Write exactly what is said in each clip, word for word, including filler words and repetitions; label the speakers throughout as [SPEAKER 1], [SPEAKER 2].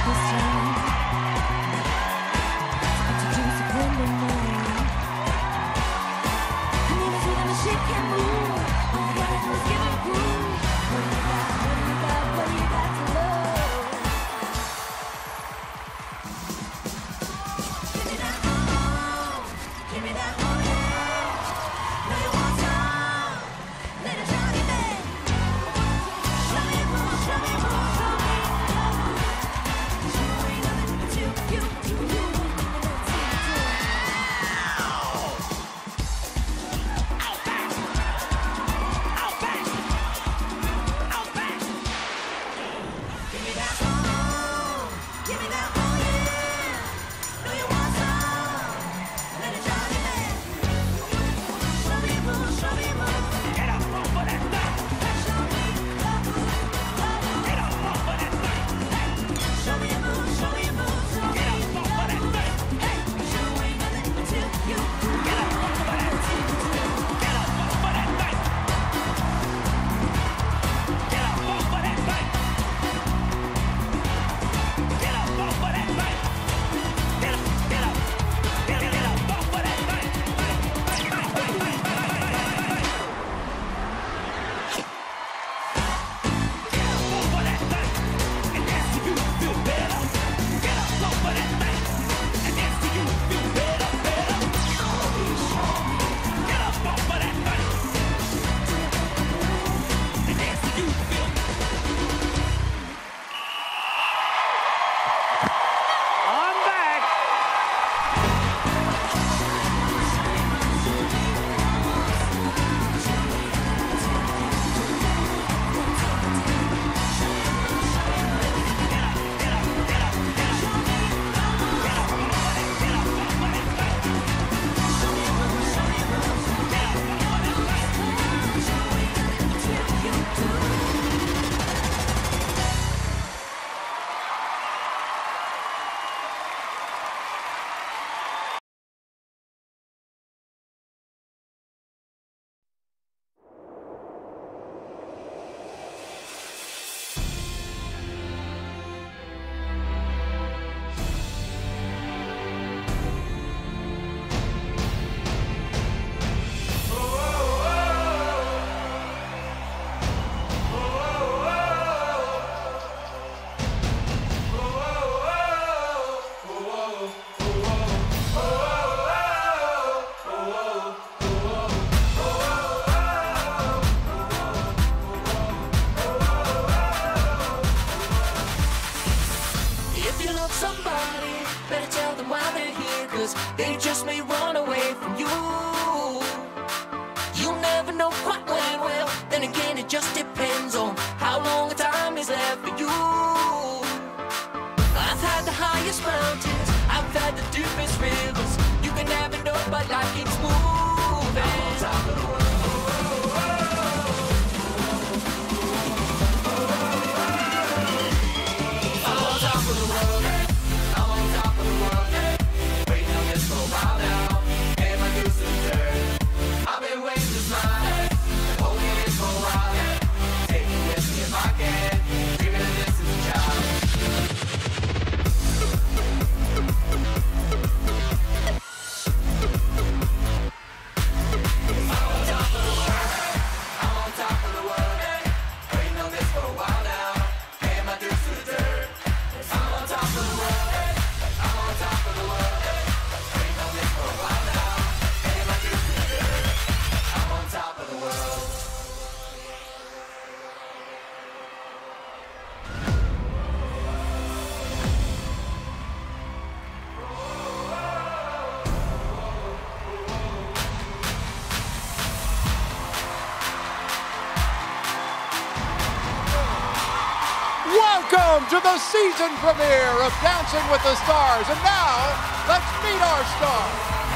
[SPEAKER 1] Welcome to the season premiere of Dancing with the Stars. And now, let's meet our stars.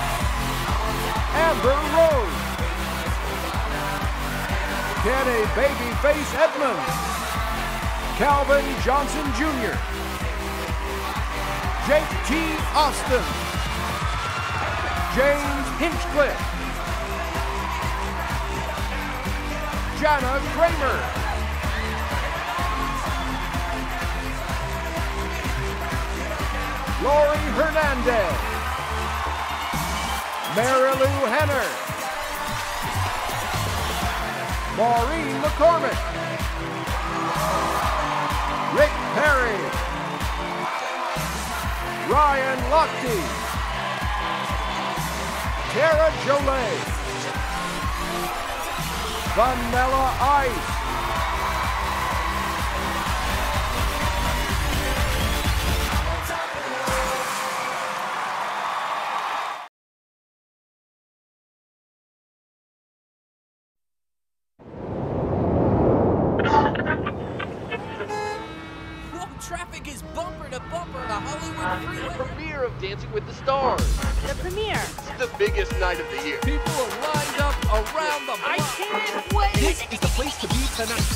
[SPEAKER 1] Amber Rose. Kenny Babyface Edmonds. Calvin Johnson Junior Jake T. Austin. James Hinchcliffe. Jana Kramer. Lori Hernandez, Marilou Henner, Maureen McCormick, Rick Perry, Ryan Lochte, Tara Jolie, Vanilla Ice,
[SPEAKER 2] Traffic is bumper to bumper on the Hollywood freeway.
[SPEAKER 3] Premiere of Dancing with the Stars.
[SPEAKER 4] The premiere.
[SPEAKER 3] It's the biggest night of the year.
[SPEAKER 2] People are lined up around the block.
[SPEAKER 4] I can't wait.
[SPEAKER 2] This is the place to be tonight.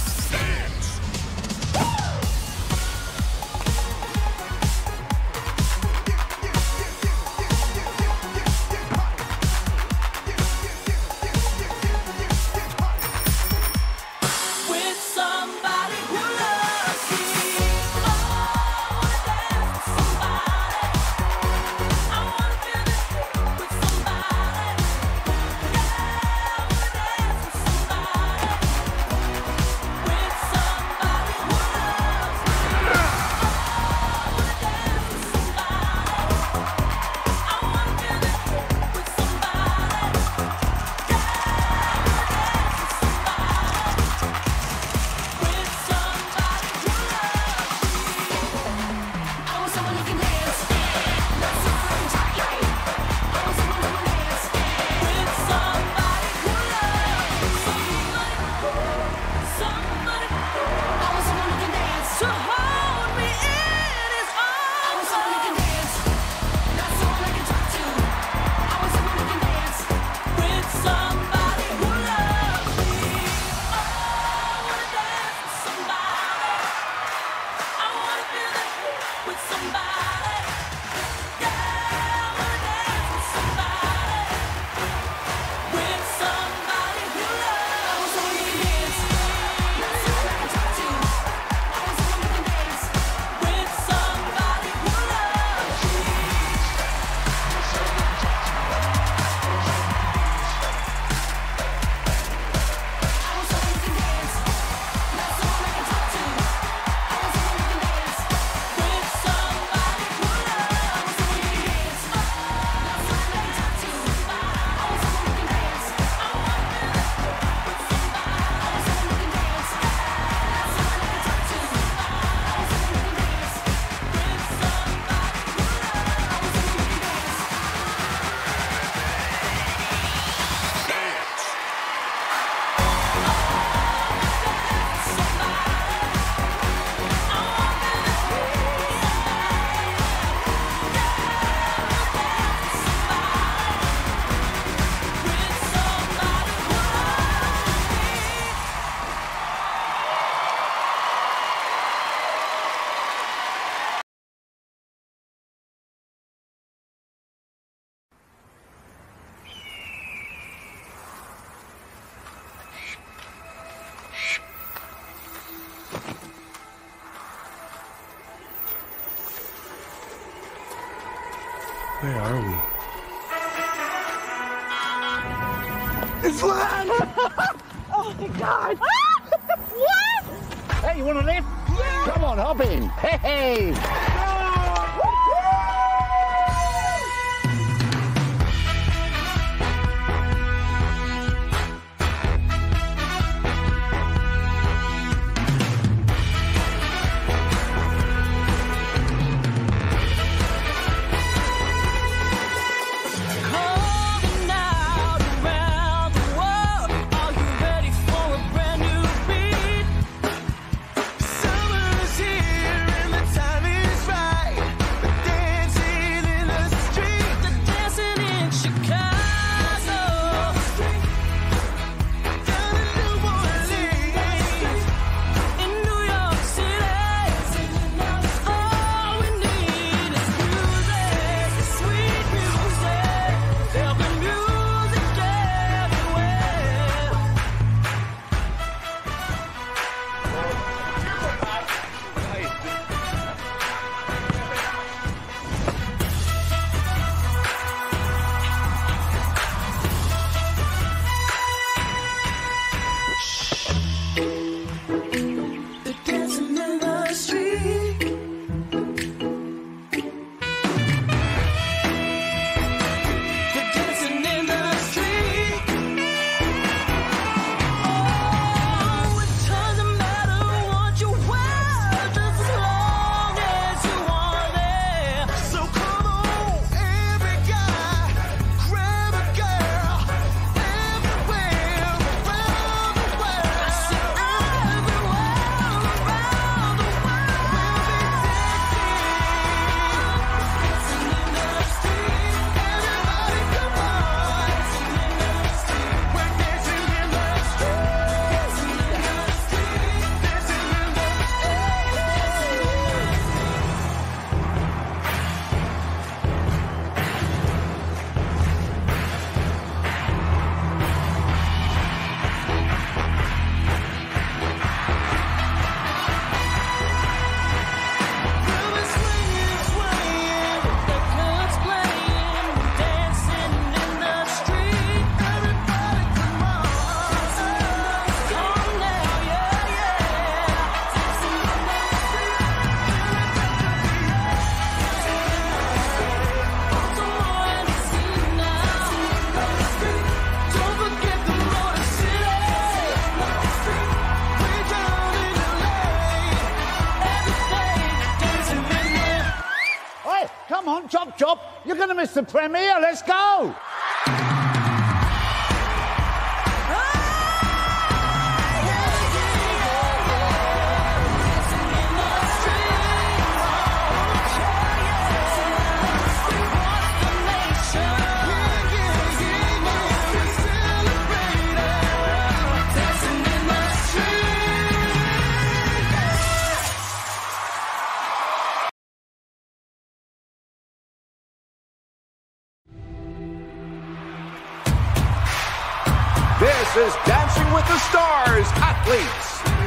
[SPEAKER 5] Where are we?
[SPEAKER 6] It's land! Oh my God!
[SPEAKER 4] What?
[SPEAKER 6] Hey, you want to lift? Yeah. Come on, hop in. Hey, hey!
[SPEAKER 7] Summer's here and the time is
[SPEAKER 6] on, chop, chop. You're going to miss the premiere. Let's go.
[SPEAKER 1] This is Dancing with the Stars athletes.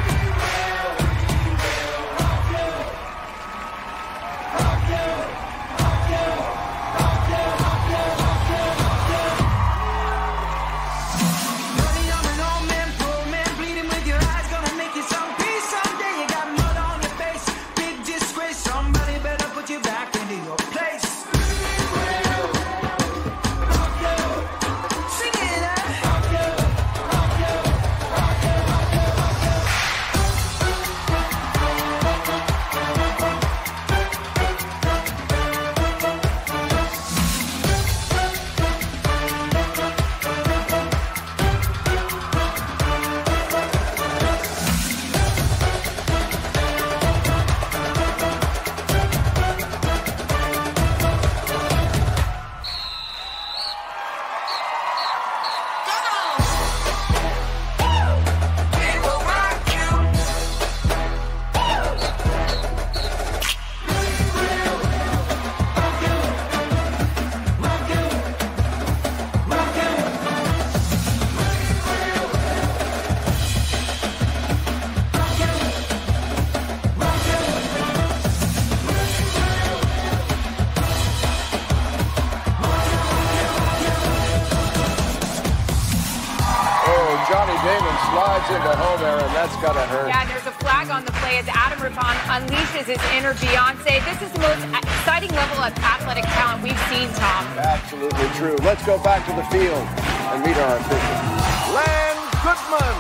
[SPEAKER 1] Johnny Damon slides into home air, and that's gotta hurt.
[SPEAKER 5] Yeah, and there's a flag on the play as Adam Rippon unleashes his inner Beyonce. This is the most exciting level of athletic talent we've seen, Tom.
[SPEAKER 1] Absolutely true. Let's go back to the field and meet our officials. Len Goodman,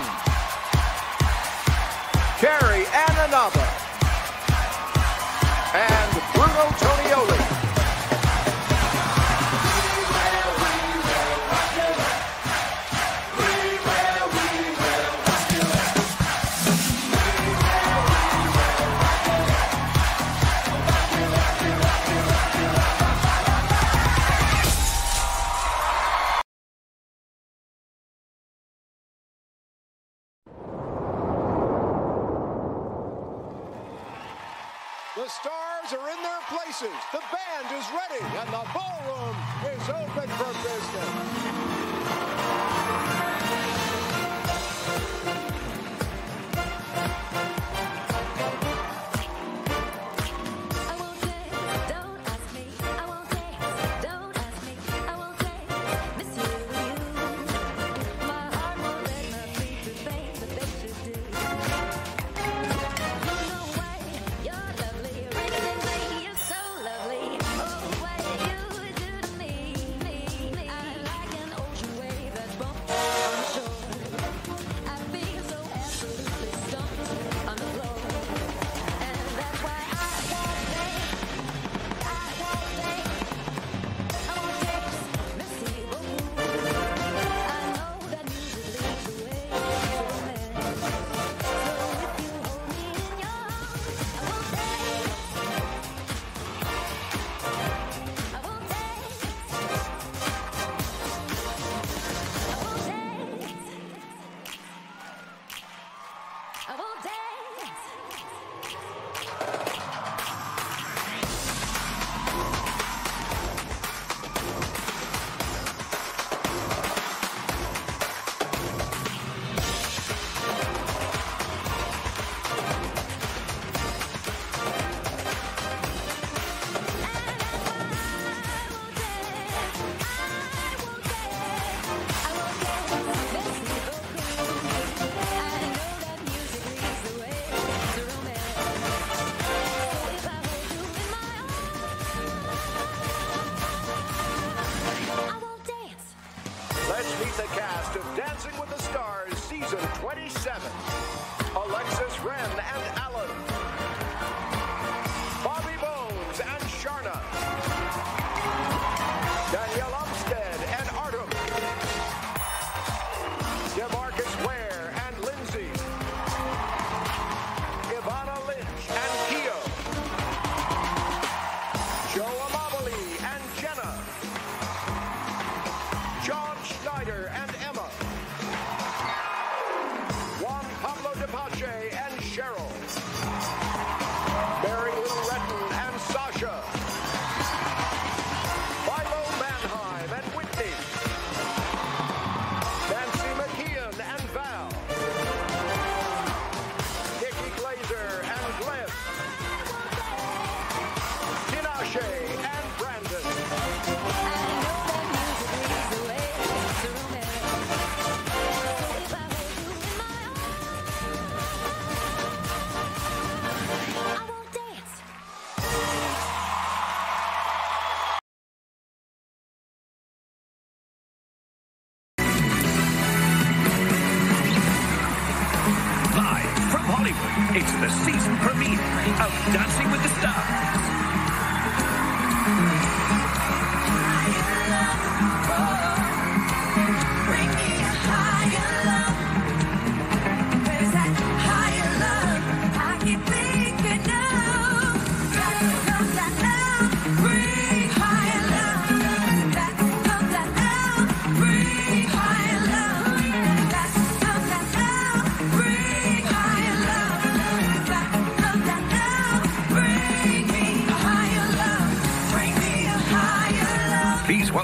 [SPEAKER 1] Carrie Ananaba, and Bruno Tonioli. The Stars are in their places. The band is ready, and the ballroom is open for business. Meet the cast of Dancing with the Stars Season twenty-seven. Alexis Wren and Alan. Bobby Bones and Sharna.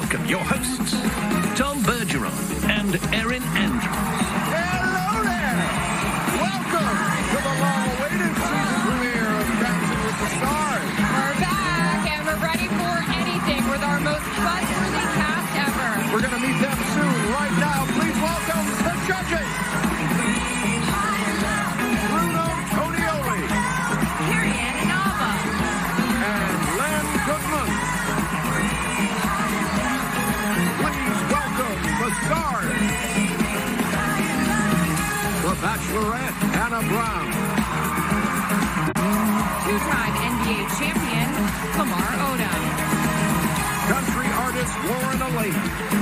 [SPEAKER 7] welcome your hosts, Tom Bergeron and Erin Andrews.
[SPEAKER 1] Hello there! Welcome to the long-awaited season premiere of Dancing with the Stars.
[SPEAKER 5] We're back, and we're ready for anything with our most buzzworthy cast ever.
[SPEAKER 1] We're going to meet them soon. Right now, please welcome the judges. Bruno Tonioli.
[SPEAKER 5] Period. Nava.
[SPEAKER 1] And Len Goodman. Please welcome the stars. The Bachelorette, Hannah Brown.
[SPEAKER 5] Two-time N B A champion, Kamar Odom.
[SPEAKER 1] Country artist, Lauren Alaina.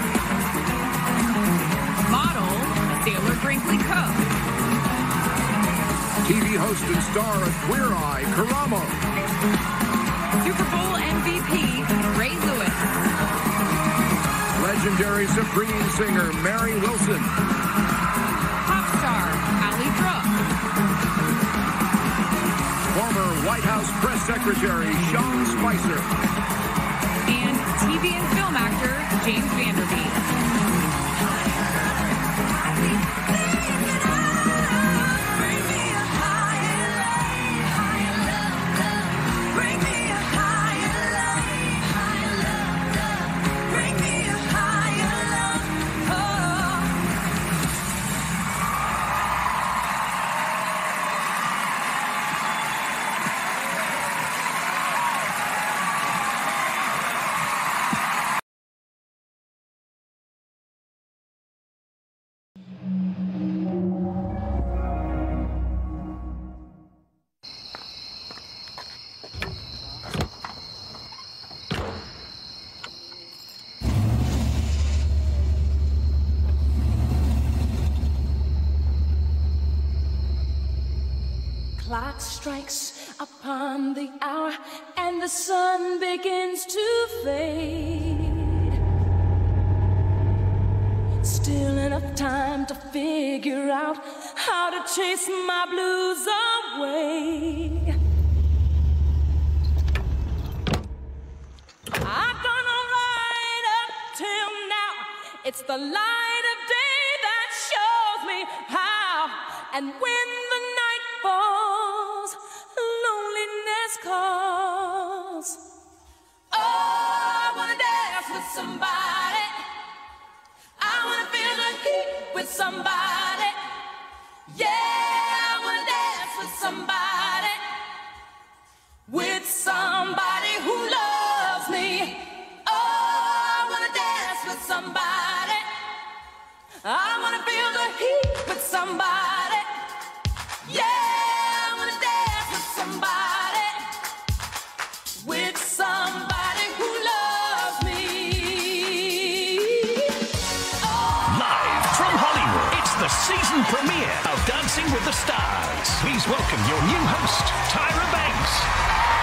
[SPEAKER 5] Model, Sailor Brinkley Cook.
[SPEAKER 1] T V host and star of Queer Eye, Karamo.
[SPEAKER 5] Super Bowl M V P, Ray Lewis.
[SPEAKER 1] Legendary Supreme singer, Mary Wilson.
[SPEAKER 5] Pop star, Ali Brooke.
[SPEAKER 1] Former White House press secretary, Sean Spicer.
[SPEAKER 5] And T V and film actor, James Vanderbeek.
[SPEAKER 8] Clock strikes upon the hour and the sun begins to fade. Still enough time to figure out how to chase my blues away. I've done all right up till now. It's the light of day that shows me how. And when the night falls, loneliness calls. Oh, I wanna dance with somebody. I wanna feel the heat with somebody. Yeah, I wanna dance with somebody. With somebody who loves me. Oh, I wanna dance with somebody. I wanna feel the heat with somebody. Yeah, I wanna dance with somebody. With somebody who loves me. Oh.
[SPEAKER 7] Live from Hollywood, it's the season premiere of Dancing with the Stars. Please welcome your new host, Tyra Banks.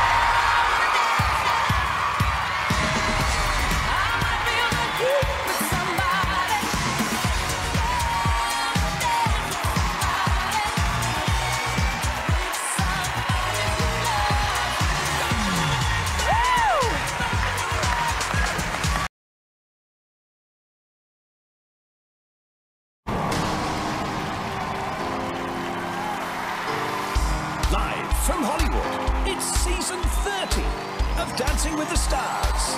[SPEAKER 7] Live from Hollywood, it's season thirty of Dancing with the Stars.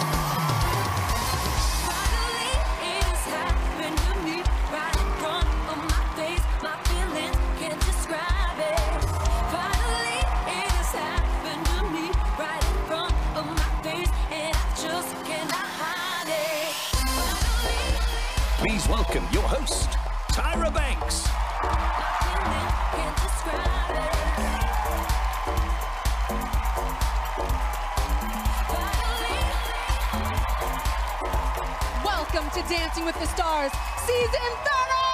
[SPEAKER 8] Finally, it has happened to me right in front of my face. My feelings can't describe it. Finally, it has happened to me right in front of my face, and I just cannot hide it. Finally,
[SPEAKER 7] Please welcome your host, Tyra Banks.
[SPEAKER 8] my feelings can't describe it.
[SPEAKER 4] Welcome to Dancing with the Stars, season thirty!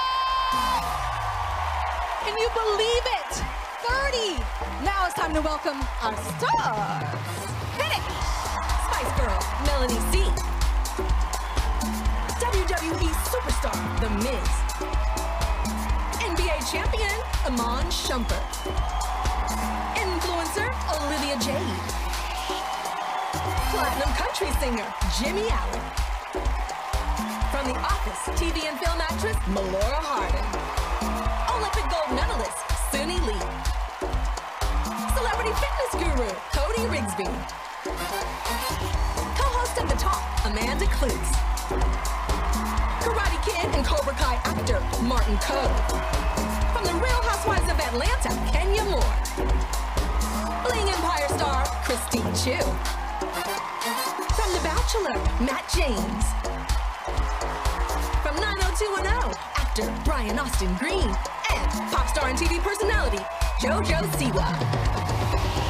[SPEAKER 4] Can you believe it? thirty! Now it's time to welcome our stars. Hit it! Spice Girl, Melanie C. W W E superstar, The Miz. N B A champion, Iman Shumpert. Influencer, Olivia Jade. Platinum country singer, Jimmy Allen. From The Office, T V and film actress, Melora Hardin. Olympic gold medalist, Suni Lee. Celebrity fitness guru, Cody Rigsby. Co-host of The Talk, Amanda Klutz. Karate Kid and Cobra Kai actor, Martin Coe. From The Real Housewives of Atlanta, Kenya Moore. Bling Empire star, Christine Chu. From The Bachelor, Matt James. From nine oh two one oh, actor Brian Austin Green. And pop star and T V personality, JoJo Siwa.